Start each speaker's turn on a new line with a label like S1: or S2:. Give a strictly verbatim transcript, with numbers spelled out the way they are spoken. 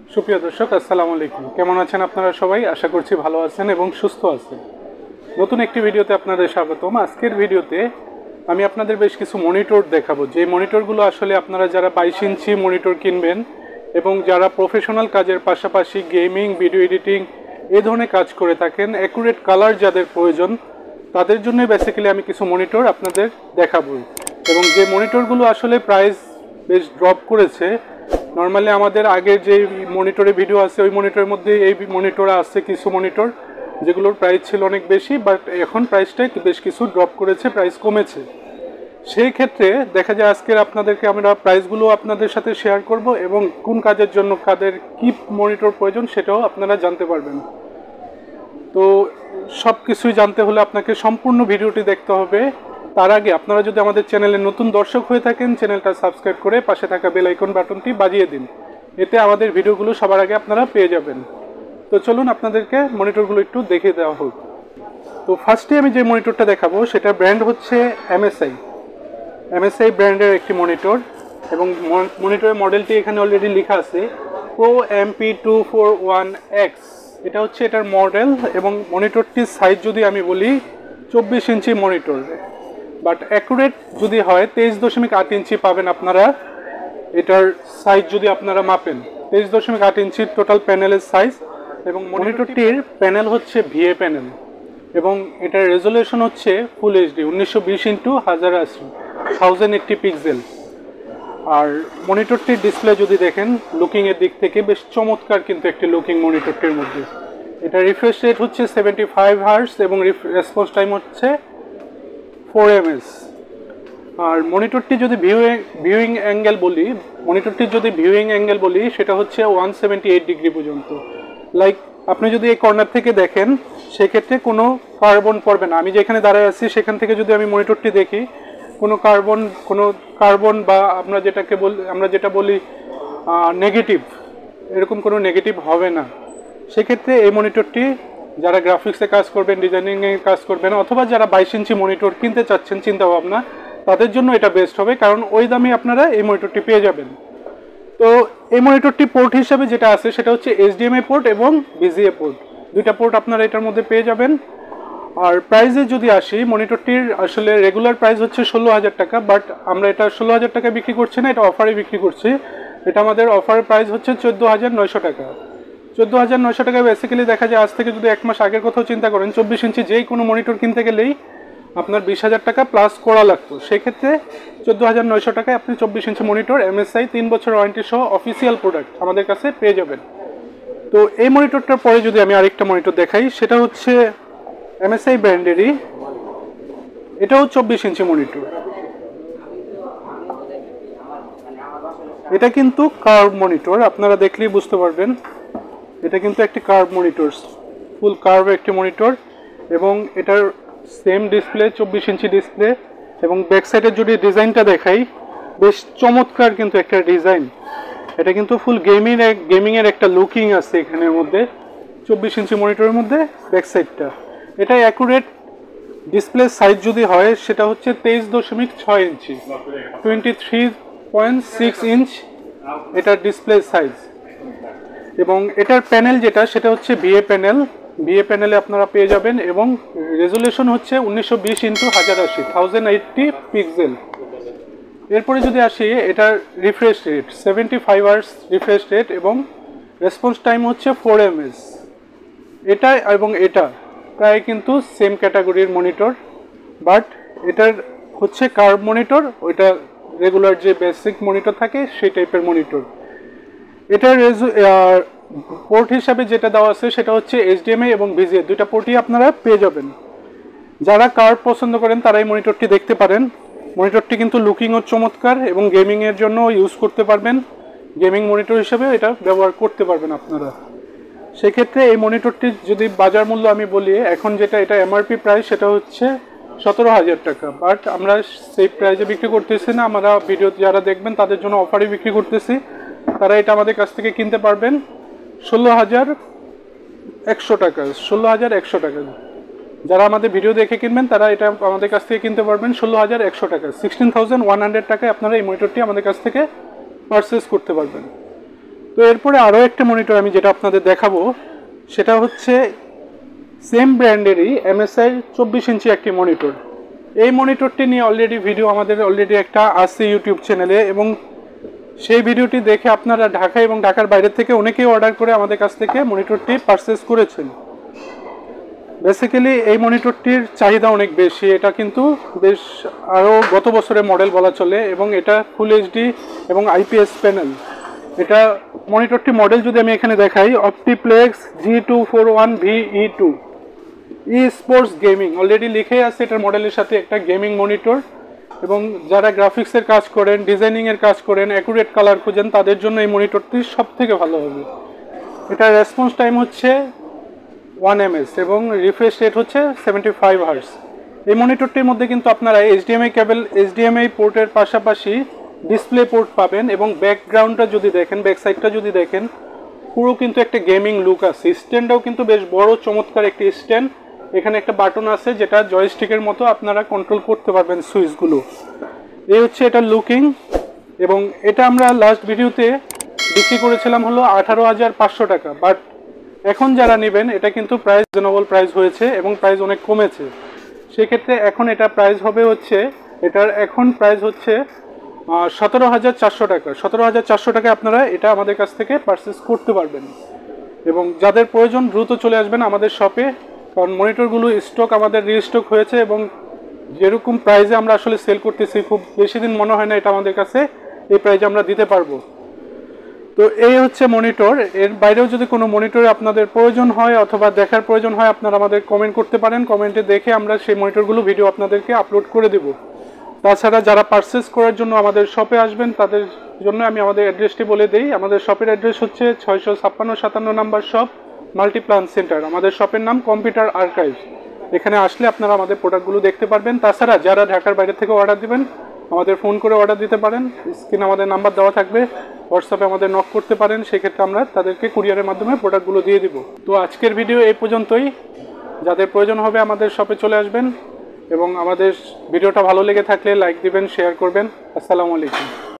S1: সুপ্রিয় দর্শক, আসসালামু আলাইকুম। কেমন আছেন আপনারা সবাই? আশা করছি ভালো আছেন এবং সুস্থ আছেন। নতুন একটি ভিডিওতে আপনাদের স্বাগতম। আজকের ভিডিওতে আমি আপনাদের বেশ কিছু মনিটর দেখাবো, যে মনিটরগুলো আসলে আপনারা যারা বাইশ ইঞ্চি মনিটর কিনবেন এবং যারা প্রফেশনাল কাজের পাশাপাশি গেমিং, ভিডিও এডিটিং এই ধরনের কাজ করে থাকেন, অ্যাকুরেট কালার যাদের প্রয়োজন তাদের জন্য বেসিক্যালি আমি কিছু মনিটর আপনাদের দেখাবো। এবং যে মনিটরগুলো আসলে প্রাইস বেশ ড্রপ করেছে, নর্মালি আমাদের আগের যে মনিটরে ভিডিও আছে ওই মনিটরের মধ্যে এই মনিটর আছে কিছু মনিটর যেগুলোর প্রাইস ছিল অনেক বেশি, বাট এখন প্রাইসটা বেশ কিছু ড্রপ করেছে, প্রাইস কমেছে। সেই ক্ষেত্রে দেখা যায় আজকের আপনাদেরকে আমরা প্রাইসগুলো আপনাদের সাথে শেয়ার করব এবং কোন কাজের জন্য কাদের কি মনিটর প্রয়োজন সেটাও আপনারা জানতে পারবেন। তো সব কিছুই জানতে হলে আপনাকে সম্পূর্ণ ভিডিওটি দেখতে হবে। তার আগে আপনারা যদি আমাদের চ্যানেলে নতুন দর্শক হয়ে থাকেন, চ্যানেলটা সাবস্ক্রাইব করে পাশে থাকা বেল আইকন বাটনটি বাজিয়ে দিন, এতে আমাদের ভিডিওগুলো সবার আগে আপনারা পেয়ে যাবেন। তো চলুন আপনাদেরকে মনিটরগুলো একটু দেখিয়ে দেওয়া হোক। তো ফার্স্টে আমি যে মনিটরটা দেখাবো সেটা ব্র্যান্ড হচ্ছে এমএসআই এমএসআই ব্র্যান্ডের একটি মনিটর, এবং মনিটরের মডেলটি এখানে অলরেডি লেখা আছে pro M P two four one X. এটা হচ্ছে এটার মডেল, এবং মনিটরটির সাইজ যদি আমি বলি চব্বিশ ইঞ্চি মনিটর, বাট অ্যাকুরেট যদি হয় তেইশ দশমিক আট ইঞ্চি পাবেন আপনারা। এটার সাইজ যদি আপনারা মাপেন তেইশ দশমিক আট ইঞ্চি টোটাল প্যানেলের সাইজ, এবং মনিটরটির প্যানেল হচ্ছে ভিএ প্যানেল, এবং এটার রেজলিউশন হচ্ছে ফুল এইচডি উনিশশো বিশ ইন্টু হাজার আশি থাউজেন্ড এইট্টি পিক্সেল। আর মনিটরটির ডিসপ্লে যদি দেখেন লুকিংয়ের দিক থেকে বেশ চমৎকার, কিন্তু একটি লুকিং মনিটরটির মধ্যে। এটা রিফ্রেশ রেট হচ্ছে সেভেন্টি ফাইভ হার্টস এবং রেসপন্স টাইম হচ্ছে ফোর এম এস। আর মনিটরটি যদি ভিউইং ভিউইং অ্যাঙ্গেল বলি মনিটরটির যদি ভিউইং অ্যাঙ্গেল বলি সেটা হচ্ছে ওয়ান সেভেন্টি এইট ডিগ্রি পর্যন্ত। লাইক আপনি যদি এই কর্নার থেকে দেখেন সেক্ষেত্রে কোনো কার্বন পড়বে না। আমি যেখানে দাঁড়ায় আছি সেখান থেকে যদি আমি মনিটরটি দেখি কোনো কার্বন কোনো কার্বন বা আমরা যেটাকে বলি আমরা যেটা বলি নেগেটিভ, এরকম কোনো নেগেটিভ হবে না। সেক্ষেত্রে এই মনিটরটি যারা গ্রাফিক্সে কাজ করবেন, ডিজাইনিংয়ে কাজ করবেন, অথবা যারা বাইশ ইঞ্চি মনিটর কিনতে চাচ্ছেন চিন্তা ভাবনা, তাদের জন্য এটা বেস্ট হবে, কারণ ওই দামে আপনারা এই মনিটরটি পেয়ে যাবেন। তো এই মনিটরটি পোর্ট হিসাবে যেটা আছে সেটা হচ্ছে এইচডিএমআই পোর্ট এবং বিজিএ পোর্ট, দুইটা পোর্ট আপনারা এটার মধ্যে পেয়ে যাবেন। আর প্রাইসে যদি আসি, মনিটরটির আসলে রেগুলার প্রাইস হচ্ছে ষোলো হাজার টাকা, বাট আমরা এটা ষোলো হাজার টাকা বিক্রি করছি না, এটা অফারে বিক্রি করছি। এটা আমাদের অফারের প্রাইস হচ্ছে চোদ্দো হাজার নয়শো টাকা। চোদ্দো হাজার নয়শো টাকায় বেসিক্যালি দেখা যায় আজ থেকে যদি এক মাস আগের কথাও চিন্তা করেন, চব্বিশ ইঞ্চি যেই কোনো মনিটর কিনতে গেলেই আপনার বিশ হাজার টাকা প্লাস করা লাগতো। সেক্ষেত্রে চোদ্দো হাজার নয়শো টাকায় আপনি চব্বিশ ইঞ্চি মনিটর এমএসআই তিন বছর ওয়ারেন্টি সহ অফিসিয়াল প্রোডাক্ট আমাদের কাছে পেয়ে যাবেন। তো এই মনিটরটার পরে যদি আমি আরেকটা মনিটর দেখাই, সেটা হচ্ছে এমএসআই ব্র্যান্ডেরই, এটাও চব্বিশ ইঞ্চি মনিটর। এটা কিন্তু কার্ভ মনিটর, আপনারা দেখলেই বুঝতে পারবেন এটা কিন্তু একটি কার্ভ মনিটর, ফুল কার্ভ একটি মনিটর, এবং এটার সেম ডিসপ্লে চব্বিশ ইঞ্চি ডিসপ্লে। এবং ব্যাক সাইডের যদি ডিজাইনটা দেখাই বেশ চমৎকার কিন্তু একটা ডিজাইন। এটা কিন্তু ফুল গেমিং গেমিংয়ের একটা লুকিং আছে এখানের মধ্যে চব্বিশ ইঞ্চি মনিটরের মধ্যে ব্যাক সাইডটা। এটা অ্যাকুরেট ডিসপ্লে সাইজ যদি হয় সেটা হচ্ছে তেইশ দশমিক ছয় ইঞ্চি twenty three point six inch এটার ডিসপ্লে সাইজ। এবং এটার প্যানেল যেটা সেটা হচ্ছে ভিএ প্যানেল, ভিএ প্যানেলে আপনারা পেয়ে যাবেন, এবং রেজলিউশন হচ্ছে উনিশশো বিশ ইন্টু হাজার আশি থাউজেন্ড এইট্টি পিক্সেল। এরপরে যদি আসি, এটার refresh rate seventy five hours refresh rate, এবং রেসপন্স টাইম হচ্ছে ফোর এম এস। এটা এবং এটা প্রায় কিন্তু সেম ক্যাটাগরির মনিটর, বাট এটার হচ্ছে কার্ভ মনিটর, ওইটা রেগুলার যে বেসিক মনিটর থাকে সেই টাইপের মনিটর। এটার পোর্ট হিসাবে যেটা দেওয়া আছে সেটা হচ্ছে এইচডিএমআই এবং ভিজিএ, দুইটা পোর্টই আপনারা পেয়ে যাবেন। যারা কার্ভ পছন্দ করেন তারা এই মনিটরটি দেখতে পারেন। মনিটরটি কিন্তু লুকিংও চমৎকার, এবং গেমিংয়ের জন্য ইউজ করতে পারবেন, গেমিং মনিটর হিসেবে এটা ব্যবহার করতে পারবেন আপনারা। সেক্ষেত্রে এই মনিটরটির যদি বাজার মূল্য আমি বলি, এখন যেটা এটা এমআরপি প্রাইস সেটা হচ্ছে সতেরো হাজার টাকা, বাট আমরা সেই প্রাইসে বিক্রি করতেছি না। আমরা ভিডিও যারা দেখবেন তাদের জন্য অফারে বিক্রি করতেছি, তারা এটা আমাদের কাছ থেকে কিনতে পারবেন ষোলো হাজার একশো টাকা ষোলো হাজার একশো টাকা। যারা আমাদের ভিডিও দেখে কিনবেন তারা এটা আমাদের কাছ থেকে কিনতে পারবেন ষোলো হাজার একশো টাকা, সিক্সটিন থাউজেন্ড ওয়ান হান্ড্রেড টাকায় আপনারা এই মনিটরটি আমাদের কাছ থেকে পারচেস করতে পারবেন। তো এরপরে আরও একটা মনিটর আমি যেটা আপনাদের দেখাবো সেটা হচ্ছে সেম ব্র্যান্ডেরই এমএসআই চব্বিশ ইঞ্চি একটি মনিটর। এই মনিটরটি নিয়ে অলরেডি ভিডিও আমাদের অলরেডি একটা আছে ইউটিউব চ্যানেলে, এবং সেই ভিডিওটি দেখে আপনারা ঢাকা এবং ঢাকার বাইরে থেকে অনেকেই অর্ডার করে আমাদের কাছ থেকে মনিটরটি পারচেস করেছেন। বেসিক্যালি এই মনিটরটির চাহিদা অনেক বেশি, এটা কিন্তু বেশ আরও গত বছরের মডেল বলা চলে, এবং এটা ফুল এইচডি এবং আইপিএস প্যানেল। এটা মনিটরটি মডেল যদি আমি এখানে দেখাই, Optiplex G two four one V E two E sports gaming already লিখে আছে এটার মডেলের সাথে একটা গেমিং মনিটর। এবং যারা গ্রাফিক্সের কাজ করেন, ডিজাইনিংয়ের কাজ করেন, অ্যাকুরেট কালার খুঁজেন, তাদের জন্য এই মনিটরটি সব থেকে ভালো হবে। এটার রেসপন্স টাইম হচ্ছে ওয়ান এমএস এবং রিফ্রেশ রেট হচ্ছে সেভেন্টি ফাইভ হার্স। এই মনিটরটির মধ্যে কিন্তু আপনারা এইচডিএমআই কেবল এইচডিএমআই পোর্টের পাশাপাশি ডিসপ্লে পোর্ট পাবেন, এবং ব্যাকগ্রাউন্ডটা যদি দেখেন, ব্যাক সাইডটা যদি দেখেন, পুরো কিন্তু একটা গেমিং লুক আছে। স্ট্যান্ডটাও কিন্তু বেশ বড় চমৎকার একটি স্ট্যান্ড। এখানে একটা বাটন আছে যেটা জয়স্টিকের মতো আপনারা কন্ট্রোল করতে পারবেন সুইচগুলো। এই হচ্ছে এটা লুকিং, এবং এটা আমরা লাস্ট ভিডিওতে বিক্রি করেছিলাম হলো আঠারো হাজার পাঁচশো টাকা, বাট এখন যারা নেবেন এটা কিন্তু প্রাইস রিজনেবল প্রাইস হয়েছে এবং প্রাইস অনেক কমেছে। সেক্ষেত্রে এখন এটা প্রাইস হবে হচ্ছে, এটার এখন প্রাইস হচ্ছে সতেরো হাজার চারশো টাকা। সতেরো হাজার চারশো টাকায় আপনারা এটা আমাদের কাছ থেকে পারচেস করতে পারবেন, এবং যাদের প্রয়োজন দ্রুত চলে আসবেন আমাদের শপে, কারণ মনিটরগুলো স্টক আমাদের রিস্টক হয়েছে, এবং যেরকম প্রাইসে আমরা আসলে সেল করতেছি খুব বেশি দিন মনে হয় না এটা আমাদের কাছে এই প্রাইসে আমরা দিতে পারবো। তো এই হচ্ছে মনিটর। এর বাইরেও যদি কোনো মনিটরে আপনাদের প্রয়োজন হয় অথবা দেখার প্রয়োজন হয়, আপনারা আমাদের কমেন্ট করতে পারেন। কমেন্টে দেখে আমরা সেই মনিটরগুলো ভিডিও আপনাদেরকে আপলোড করে দেব। তাছাড়া যারা পারচেস করার জন্য আমাদের শপে আসবেন তাদের জন্য আমি আমাদের অ্যাড্রেসটি বলে দিই। আমাদের শপের অ্যাড্রেস হচ্ছে ছয়শো ছাপ্পান্ন সাতান্ন নাম্বার শপ, মাল্টিপ্লান সেন্টার। আমাদের শপের নাম কম্পিউটার আর্কাইভ। এখানে আসলে আপনারা আমাদের প্রোডাক্টগুলো দেখতে পারবেন। তাছাড়া যারা ঢাকার বাইরে থেকে অর্ডার দিবেন আমাদের ফোন করে অর্ডার দিতে পারেন, স্ক্রিনে আমাদের নাম্বার দেওয়া থাকবে, হোয়াটসঅ্যাপে আমাদের নক করতে পারেন। সেক্ষেত্রে আমরা তাদেরকে কুরিয়ারের মাধ্যমে প্রোডাক্টগুলো দিয়ে দিব। তো আজকের ভিডিও এই পর্যন্তই। যাদের প্রয়োজন হবে আমাদের শপে চলে আসবেন, এবং আমাদের ভিডিওটা ভালো লেগে থাকলে লাইক দিবেন, শেয়ার করবেন। আসসালামু আলাইকুম।